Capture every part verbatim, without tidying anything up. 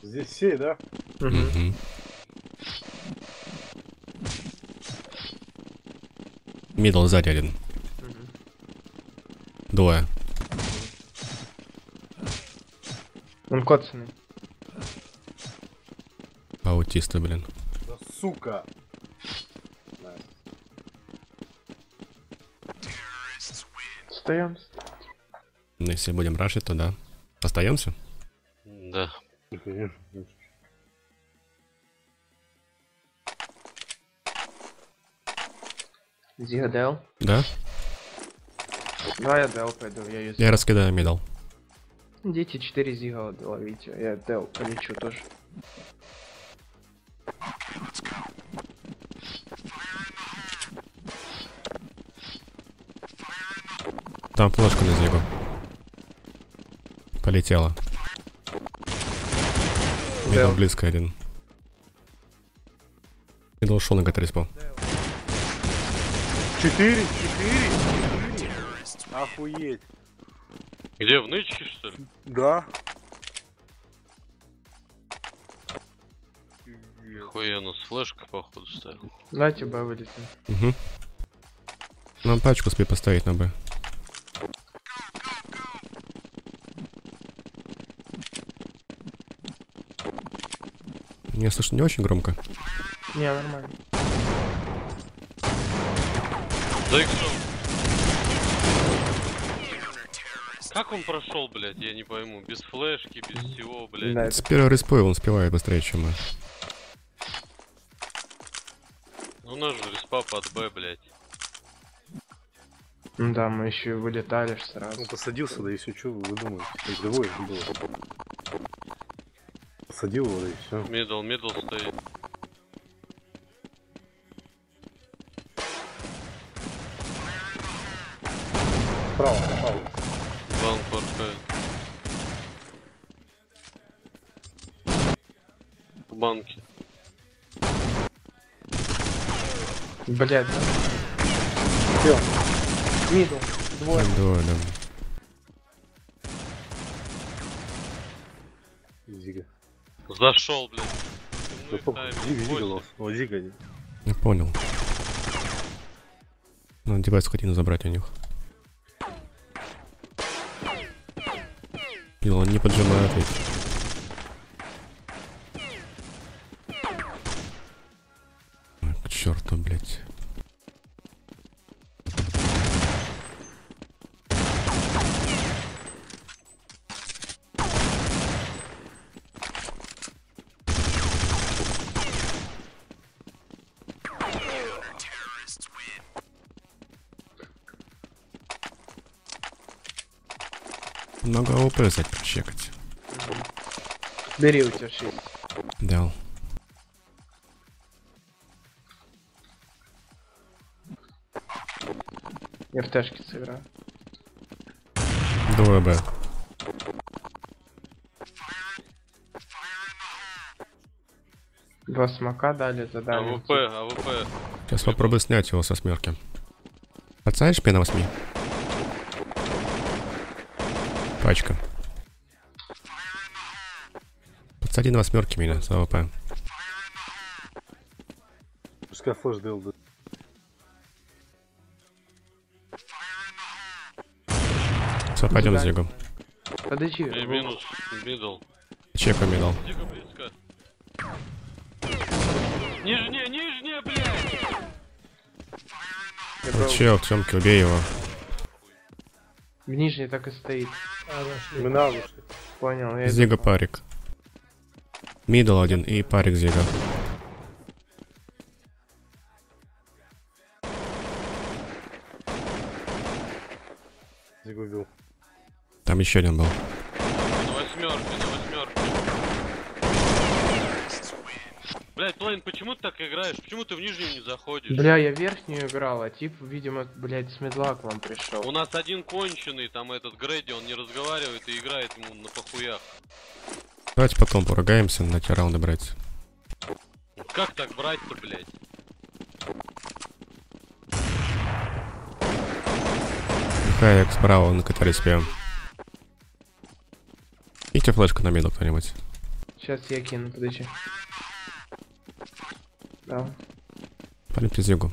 Здесь все, да? Угу. Угу. Мидл сзади один. Угу. Двое. Он коцанный. Аутисты, блин. Да сука. Остаемся. Ну, если будем рашить, то да. Остаемся? Да. Зига Дэл. Да? Давай я Дэл пойду, я юзаю. Я раскидаю мидл. Идите четыре Зига ловите, я Дэл полечу тоже. Там флешка на зигу. Полетела. Мидл близко один. Мидл ушел на ГТ спал. Четыре, четыре, охуеть. Где, в нычке, что ли? Да. Хуя, нас флешка, походу, ставил. Давайте Б вылетим. Угу. Нам пачку успей поставить на Б. Меня слышно не очень громко. Не, нормально. Да иксов. Как он прошел, блядь, я не пойму. Без флешки, без всего, блядь. Да, С первого респоя он успевает быстрее, чем мы. Ну у нас же респа под Б, блядь. Ну да, мы еще и вылетали ж сразу. Он посадился, да и все, что вы думаете? Их двое было. Посадил его, да и все. Мидл, мидл стоит. Справа, справа. Ван форфейт. В банке. Блять, да. Все. Мидл, двое. Двое, да. Зига. Зашел, блядь. Да сколько? Зига, Зига, лос. О, Зига. Я понял. Надо девайс хотим забрать у них. И он не поджимает ведь. Ой, к черту, блядь. Много АВП взять, прочекать. Бери, у тебя шесть. Дал. Я в ташке сыграю. Двое Б. Два смока дали, задали. АВП, АВП. Сейчас попробую снять его со смерки. Подсадишь П на восьми? Пачка. Подсади на восьмерки меня с АВП. Пускай флеш дел, да. Все, пойдем с Зигом. Подожди. И минус, мидл. Чеку мне дал. Дико близко. Нижняя, нижняя, блядь! Я Ну, был- чел, в темке, убей его. В нижней так и стоит. Мы на вышли. Понял, я Зига иду. парик. Мидл один и парик Зига. Зига убил. Там еще один был. На восьмерке, на восьмерке. Блядь, Плейн, почему ты так играешь? Почему ты в нижнюю не заходишь? Бля, я верхнюю играл, а тип, видимо, блядь, с медла к вам пришел. У нас один конченый, там этот Грэди, он не разговаривает и играет ему на похуях. Давайте потом поругаемся на те раунды брать. Как так брать-то, блядь? Хайек справа на КТ спеем. Идите флешку на миду кто-нибудь. Сейчас я кину, подожди. Да. Парень ты зигу.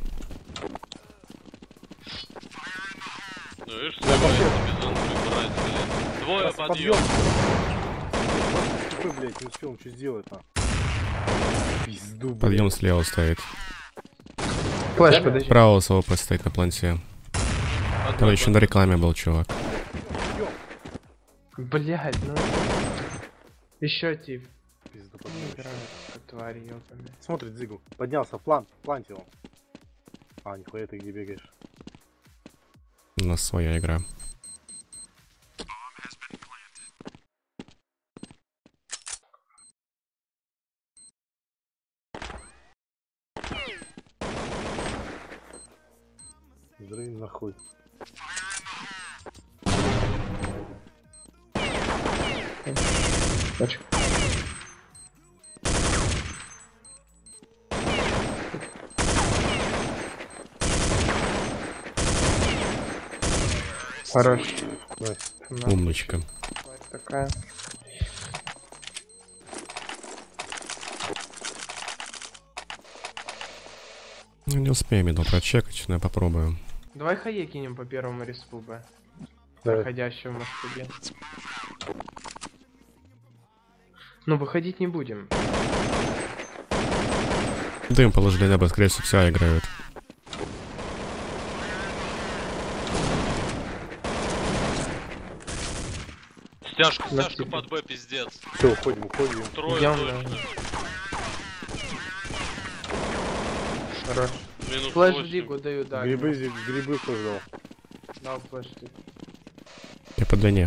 Ну видишь, сколько тебе зон прибрать, блядь. Двое Сейчас подъем. Какой, блядь, не успел, он что сделать, а? Пизду, блядь. Подъем слева стоит. Флэш, подожди. Справа СОП стоит на планте. Там еще на рекламе был чувак. Блять, ну... Еще тип. Пизду, Не подъем. играет, как тварь, ёпами. Смотрит Зигу. Поднялся, в план, в планте он. А, нихуя ты где бегаешь? У нас своя игра. Дрейн нахуй. Точка. Хорош. Найс. На, Умничка. тварь такая. Ну, не успеем иду прочекать, но я попробую. Давай хае кинем по первому респу Б. Давай. Проходящему масштабе. Ну, выходить не будем. Дым положили небо, скорее всего, вся играют. Стяжка, На стяжка степи. под Б, пиздец. Все, уходим, уходим. Трое Идем, точно. Хорош. Минус Флэш восемь. Зигу даю, да. Грибы, Зиг, грибы кто ждал? Дал флэш Зигу. Я по длине.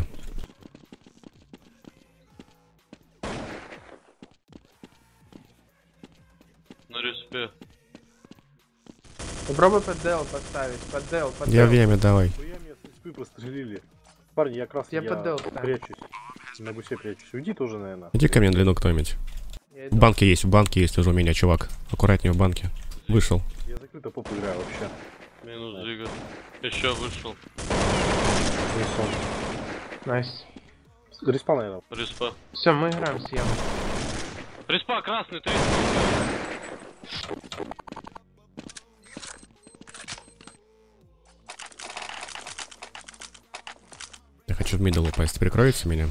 На респе. Попробуй под Дэл поставить. Под Дэл, под Я Дэл. время, давай. Хуя меня с респы прострелили. Парни, я красный, Я я, поддел ставлю. прячусь. На гусе прячусь. Уйди тоже, наверное. Иди ко мне длину кто-нибудь. Я В иду. банке есть, в банке есть уже у меня, чувак. Аккуратнее в банке. Вышел. Я закрыто поп играю вообще. Минус Зига. Еще вышел. Высом. Найс. Респа, наверное. Респа. Все, мы играем с Ямой. Респа, красный, три. Я хочу в мидл упасть. Прикроете меня?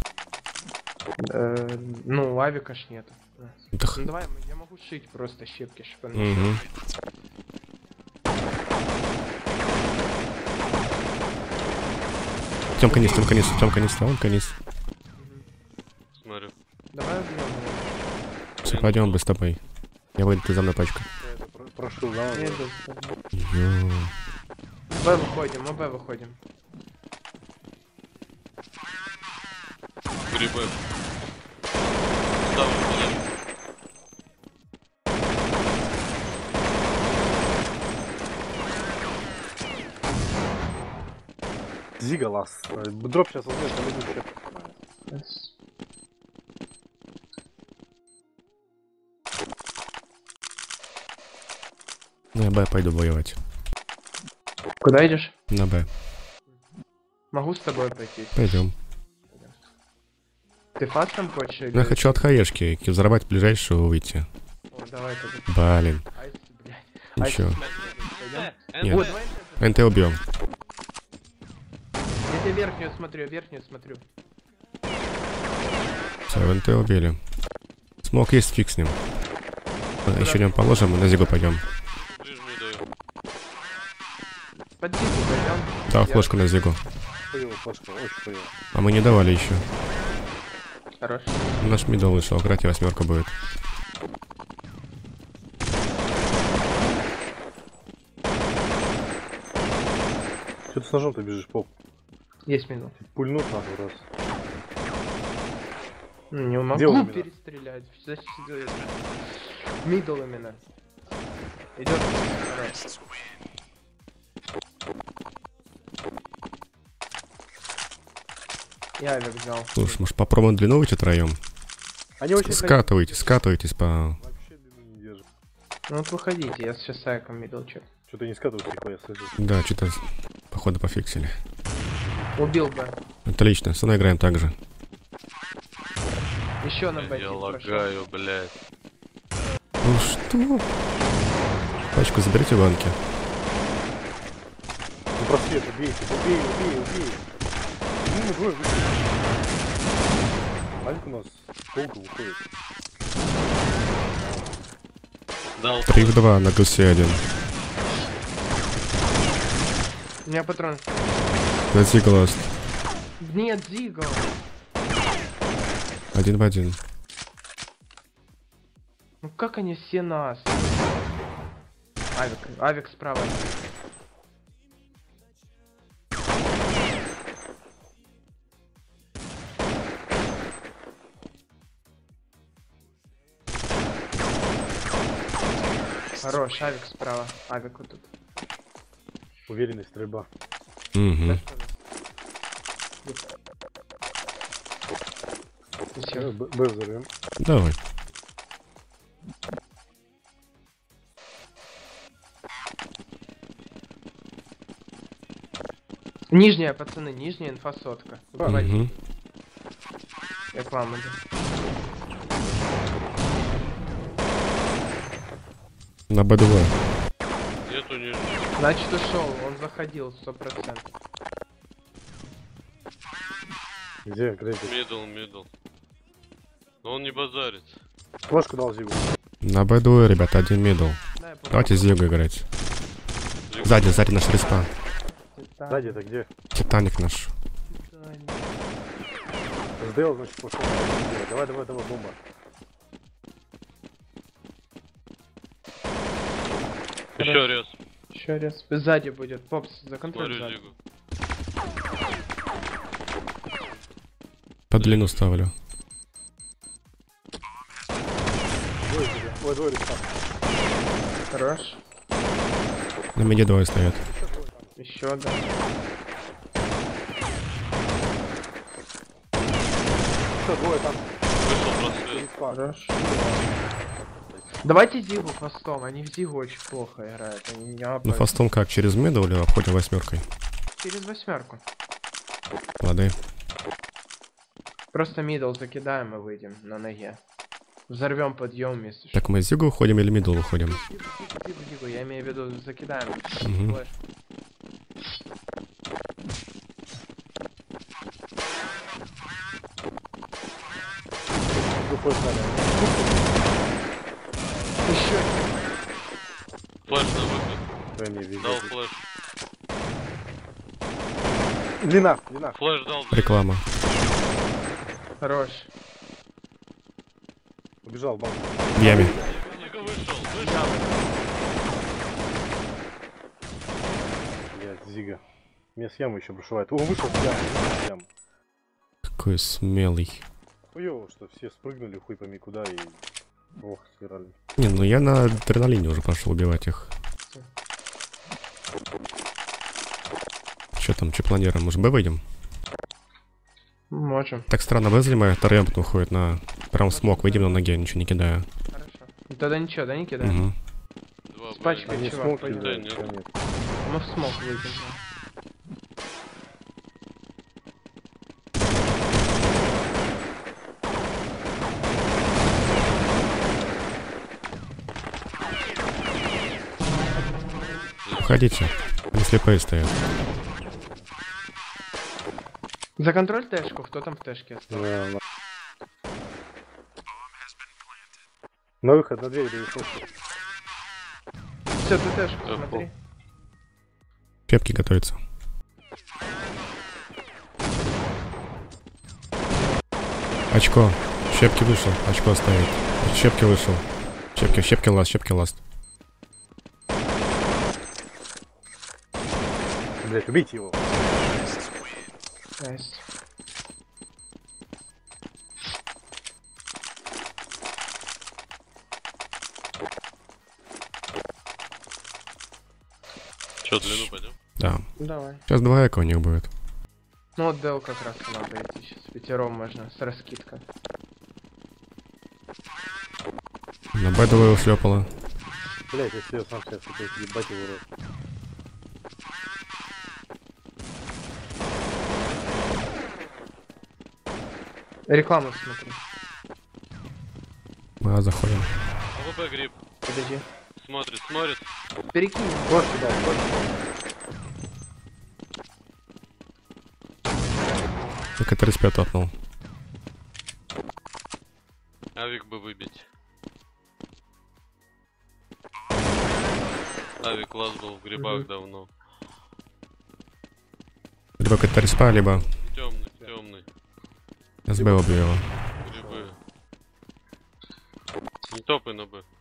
Э, ну, авика ж нету. Да х- Ну давай, я могу шить просто щепки, чтобы... Мгм. Тёмка низ, Тёмка низ, Тёмка низ, Тёмка низ. Смотрю. Давай убьем его. Все, пойдем бы с тобой. Я выйду, ты за мной пачка. Я это про- прошу, да? Я иду с тобой. Ё. Б выходим, мы Б выходим. Грибы. Ставлю флеш. Зига лас. Э, Дроп сейчас возьмешь, там иду щепки. Найс. На Б пойду воевать. Куда идешь? На Б. Могу с тобой пойти. Пойдем. Ты фастом хочешь или... Я хочу от хаешки взорвать ближайшего выйти. О, давай тогда. Блин. Айс, блядь. Айс, Ничего. пойдем. Э, Нет. О, давай НТ убьем. я тебе верхнюю смотрю, верхнюю смотрю. Все, НТ убили. Смог есть, фиг с ним. Еще не положим и на зигу пойдем. Ближнюю даю. Под Зигу пойдем. Дал флешку на зигу. Хуево, флешка, очень хуево. А мы не давали еще. Хорош. Наш мидл вышел, аккуратнее восьмерка будет. Че ты с ножом ты бежишь, поп? Есть минут. Пульнут надо раз. Не Где он могу именно? перестрелять. Значит, э, мидл именно. Идет. Хорош. Я авик взял. Слушай, может попробуем длину выйти втроем? Они очень Скатывайтесь, скатывайтесь по... Вообще длину не держит. Ну вот выходите, я сейчас сайком мидл чек. Что-то не скатывается нихуя, слышу. Да, что-то походу пофиксили. Убил бы. Отлично, со мной играем так же. Еще на Я бэке прошел. лагаю, блядь. Ну что? Пачку заберите в банке. Ну просвет, убейте, убей, убей, убей. Ну, мы двое вышли. Алька у нас долго выходит. Дал. три в два на гусе один. У меня патрон. За Зигласт. Нет, Зигл. Один в один. Ну как они все нас? Авик, авик справа. Хорош, авик справа. Авик вот тут. Уверенная стрельба. Угу. Всё. Б Б взорвем. Давай. Нижняя, пацаны, нижняя инфосотка. Убивайте. Угу. Я к вам иду. На Б два. Нету не. Значит ушел, он заходил сто процентов. Где Грейдер? Мидл, мидл. Но он не базарит. Флешку дал Зигу. На Б два, ребята, один мидл. Да, я помню. Давайте Зигу играть. Сзади, сзади наш респа. Титан, Сзади это где? Титаник наш. Титан. СДЛ, значит, пошел. Давай, давай, давай, бомба. Еще раз. Еще раз. Сзади будет. Попс, за контроль Смотрю сзади. Зигу. Под длину ставлю. Двое тебе. Ой, двое респа. Хорош. На меди двое стоят. Еще, да. Еще двое там. Вышел просвет. Респа. Хорош. Давайте Зигу фастом, они в Зигу очень плохо играют, они не Ну обойдут. фастом как, через мидл или обходим восьмеркой? Через восьмерку. Лады. Просто мидл закидаем и выйдем на ноге. Взорвем подъем, если что. Так мы Зигу уходим или мидл выходим? Зигу, Зигу, Зигу, я имею в виду закидаем. Мгм. Флэш. Выходит далее. Еще. Флэш на выход. Дай мне везде. Дал флэш. Длина, длина. Флэш дал. Реклама. Хорош. Убежал в банк. В яме. Зига вышел. Вышел. Блядь, Зига. Меня с ямы еще прошивает. О, вышел с ямы. Вышел с ямы. Какой смелый. Хуёво, что все спрыгнули хуй пойми куда и... Ох, сыграли. Не, ну я на адреналине уже пошел убивать их. Че там, че планируем? Может Б выйдем? Можем. Так странно, Б занимает, Торрент уходит на... Прям в смог, выйдем на ноге, ничего не кидая. Хорошо. Ну тогда ничего, да не кидаем? Угу. Два С пачкой. Они чувак, смог пойдём. кидают, Да, я нет. нет. Мы в смог выйдем. Уходите. Не слепые стоят. За контроль тэшку, кто там в тэшке остался? Да, на... на выход, на дверь, да и слушай. Все, ты тэшку Да, смотри. Пепки готовятся. Очко. Щепки вышел. Очко стоит. Щепки вышел. Щепки, щепки ласт, щепки ласт. Блять, убейте его. Найс. Че, длину пойдем? Да. Давай. Сейчас два эко у них будет. Ну вот Дел как раз надо идти сейчас. Пятером можно, с раскидкой. На Б два ушлепала. Блять, я себе сам сейчас хотел ебать его рот. Рекламу смотри. А, заходим. АВП гриб. Подожди. Смотрит, смотрит. Перекинь. Вот сюда, вот Только тридцать пять топнул. Авик бы выбить. Авик класс был в грибах Мгм. давно. Либо какая-то респа, либо Темный, темный. СБ убью его. Грибы. Не топай на Б.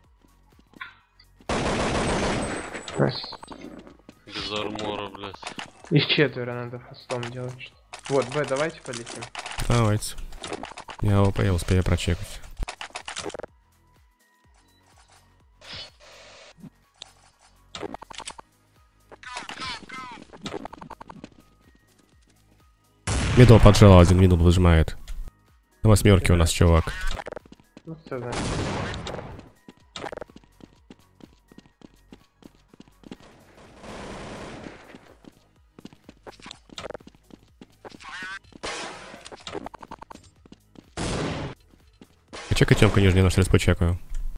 Раз. Без армора, блядь. Их четверо надо фастом делать. что- Вот, Б, давайте полетим. Давайте. Я его поел, успею прочекать. Мидл поджал, один мидл выжимает. На восьмерке у нас чувак. Ну все, да. Чекай темку нижнюю, на респу чекаю.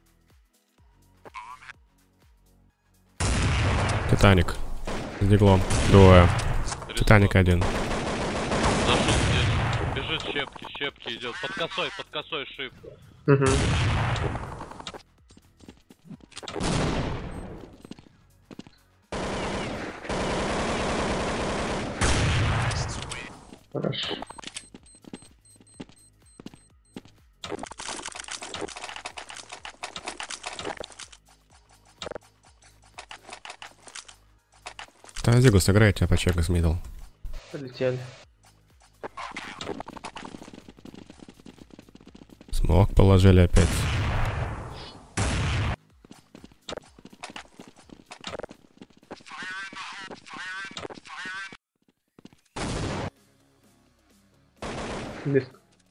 Титаник. С диглом. Двое. Титаник один. Нашел здесь. Бежит щепки, щепки идет. Под косой, под косой шип. Угу. Хорошо. Да, Зигу сыграйте, а почекай с мидл. Полетели. Смог положили опять. Диск.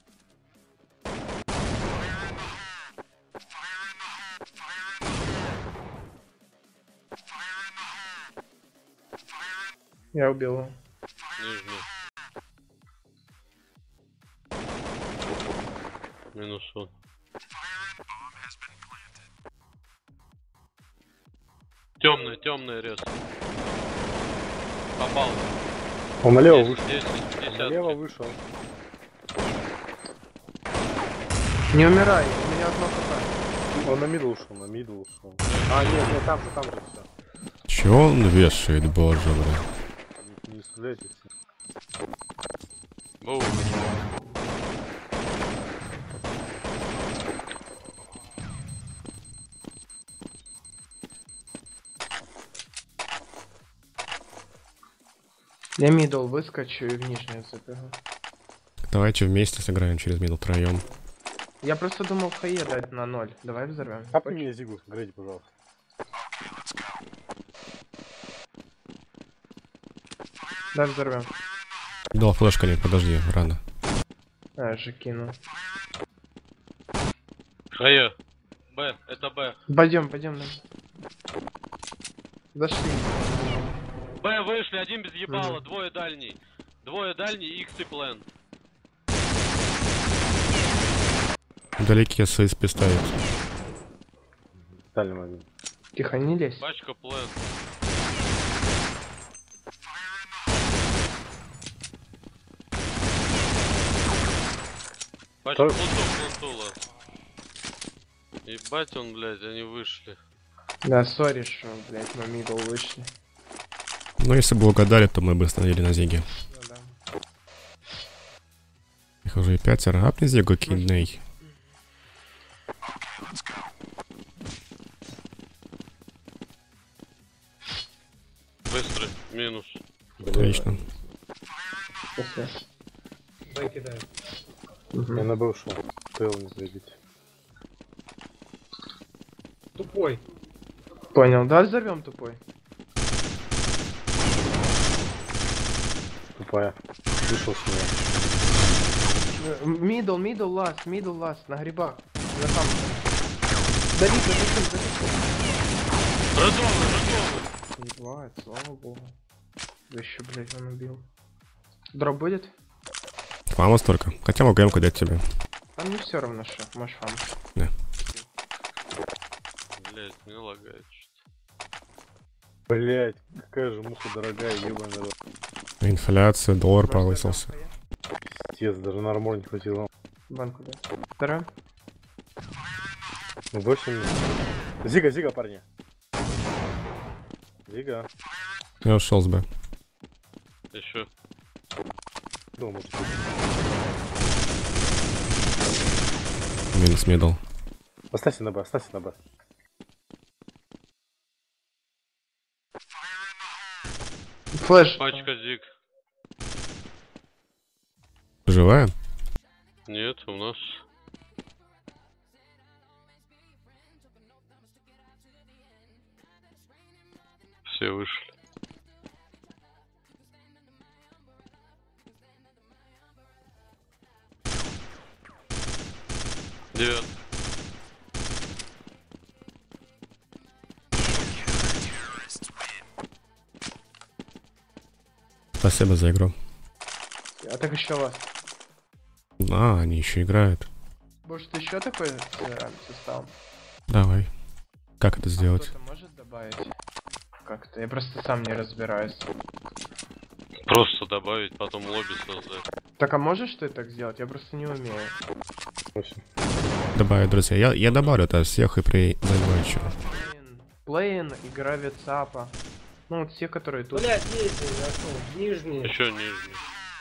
Я убил его. Нижний. Минус он. Темный, темный рез. Попал. Он налево десять, вышел. десять, десятки. Налево вышел. Не умирай, у меня одно хп. Он на мидл ушел, на мидл ушел. А, нет, нет, там же, там же все. Чё он вешает, боже, бля. Не, не стреляйте все. Боу. Я мидл выскочу и в нижнюю забегу. Давайте вместе сыграем через мидл троем. Я просто думал хае дать на ноль. Давай взорвем. Капни мне Зигу, грейди, пожалуйста. Да, взорвем. Дал флешка, нет, подожди, рано. А, же кину. Хая. Б, это Б. Пойдем, пойдем. Зашли. Б вышли, один без ебала, двое дальний. Двое дальний, икс и плен. Вдалеке ССП ставит. Дальним один. Тихо, не лезь. Пачка плен. Пачка Второй. плентов, плентула. Ебать он, блядь, они вышли. Да, сори, что, блять, мы мидл вышли. Ну, если бы угадали, то мы бы остановили на Зиге. Ну да. Их уже и пятеро. Апни Зигу, кидней. Быстрый, минус. Отлично. После. Дай кидай. Мгм. Я на Б ушел. Тыл не забить. Тупой. Понял, да, взорвем тупой. Тупая. Вышел с меня. Мидл, мидл, ласт, мидл, ласт, на грибах. На там. Давид, давид, давид. Разовый, разовый. Не бывает, слава богу. Да еще, блять, он убил. Дроп будет? Фамос только. Хотя могу МК дать тебе. А мне все равно, что. Можешь фам. Да. Блять, мне лагает что-то. Блять, какая же муха дорогая, ебаный рот. Инфляция, доллар повысился. Пиздец, даже на армор не хватило. Банку, да. Вторая. Ну, восемь. Зига, зига, парни. Зига. Я ушел с Б. Еще. Дома, может, Минус мидл. оставься на Б, оставься на Б. Флэш. Пачка зиг. Живая? Нет, у нас. Все вышли. Девят. Спасибо за игру. А так еще вас. А, они еще играют. Может еще такой с э, составом? Давай. Как это сделать? Кто-то может добавить? Как-то. Я просто сам не разбираюсь. Просто добавить, потом лобби создать. Так а можешь ты так сделать? Я просто не умею. восемь. Добавить, друзья. Я, я добавлю это всех и при задачу. Плейн, игра Вицапа. Ну вот все, которые тут. Блять, есть, я зашел. Нижний. Еще нижний.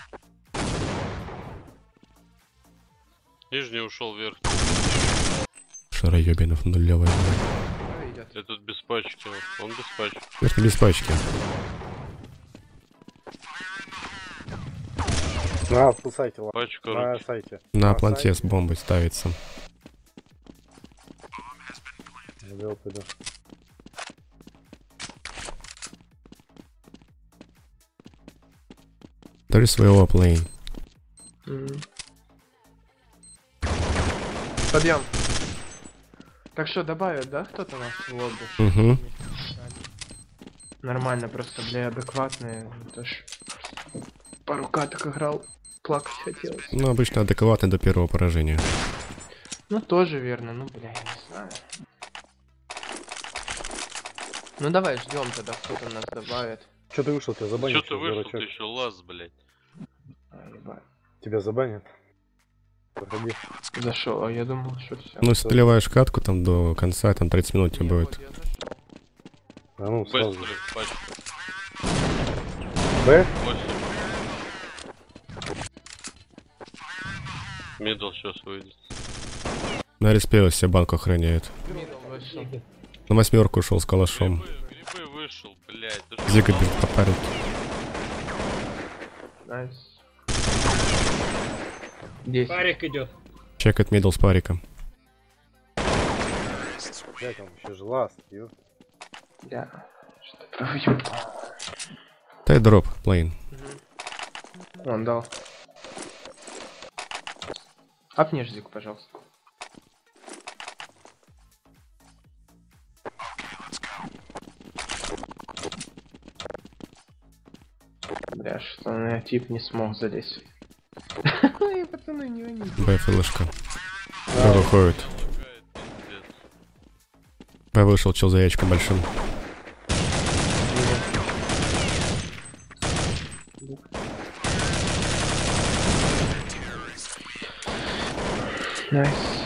Нижний ушел вверх. Шароебинов нулевой. Идет. Этот без пачки. Он без пачки. Это без пачки. На фул сайте, ладно. Пачка На руки. сайте. На планте с бомбой ставится. Делал пойду. Дали своего плейн. М. Подъем. Так что добавят, да, кто-то нас в лобби? Угу. Нормально, просто, бля, адекватные. Это ж пару каток играл, плакать хотелось. Ну, обычно адекватный до первого поражения. Ну, тоже верно, ну, бля, я не знаю. Ну, давай, ждем тогда, кто-то нас добавит. Че ты вышел, тебя забанят? Че ты вышел, ты дурачок? еще лаз, блять. А, ебать. Тебя забанят. Проходи. Зашел, а я думал, что все. Ну, если ты ливаешь катку там до конца, там тридцать минут тебе будет. А ну, сразу. Быстро, пачка. Б? восемь. Мидл сейчас выйдет. На респе все банку охраняет. На восьмерку ушел с калашом. Грибы, грибы вышел, блять. Зига бежит по паре. Найс. десять. Парик идет. Чекает мидл с париком. Блять, там еще же ласт, ё. Да. Что проводим? Дай дроп, плейн. Он дал. Апни ждик, пожалуйста. Бля, что на тип не смог залезть. Ой, пацаны, не они. Б флешка. Б выходит. Б вышел, чел за яичком большим. Найс.